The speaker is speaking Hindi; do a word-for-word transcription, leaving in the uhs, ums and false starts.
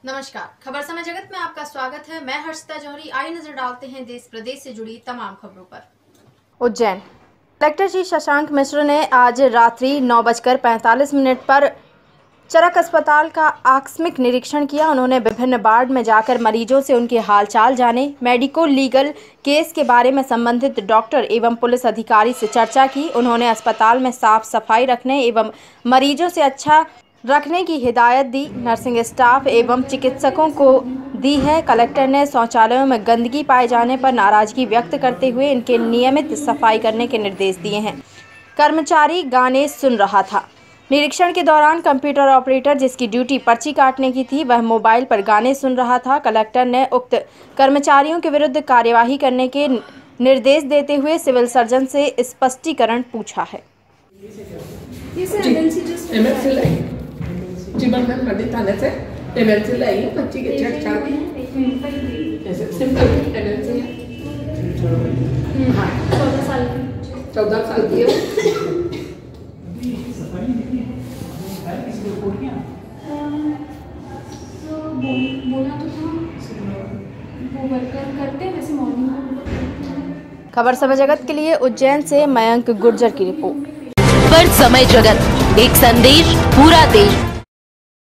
नमस्कार, खबर समय जगत में आपका स्वागत है। मैं हर्षिता जौहरी। आई नजर डालते हैं देश प्रदेश से जुड़ी तमाम खबरों पर। उज्जैन कलेक्टर श्री शशांक मिश्र ने आज रात्रि नौ बजकर पैंतालीस मिनट पर चरक अस्पताल का आकस्मिक निरीक्षण किया। उन्होंने विभिन्न वार्ड में जाकर मरीजों से उनके हालचाल जाने, मेडिको लीगल केस के बारे में संबंधित डॉक्टर एवं पुलिस अधिकारी से चर्चा की। उन्होंने अस्पताल में साफ सफाई रखने एवं मरीजों से अच्छा रखने की हिदायत दी। नर्सिंग स्टाफ एवं चिकित्सकों को दी है। कलेक्टर ने शौचालयों में गंदगी पाए जाने पर नाराजगी व्यक्त करते हुए इनके नियमित सफाई करने के निर्देश दिए हैं। कर्मचारी गाने सुन रहा था। निरीक्षण के दौरान कंप्यूटर ऑपरेटर जिसकी ड्यूटी पर्ची काटने की थी, वह मोबाइल पर गाने सुन रहा था। कलेक्टर ने उक्त कर्मचारियों के विरुद्ध कार्यवाही करने के निर्देश देते हुए सिविल सर्जन से स्पष्टीकरण पूछा है। जीवन में पंडित थाने से एमएलसी लाई है, बच्ची के चेक चार दी ऐसे सिंपल एमएलसी है। हाँ, चौदह साल की चौदह साल की है। सफाई नहीं है, इसलिए बोल गया तो बोला तो था वो वर्कर करते वैसे मॉर्निंग। खबर समय जगत के लिए उज्जैन से मयंक गुर्जर की रिपोर्ट। खबर समय जगत, एक संदेश पूरा देश।